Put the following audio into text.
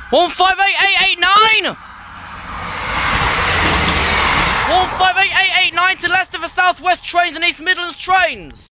158889! 158889 to Leicester for South West trains and East Midlands trains!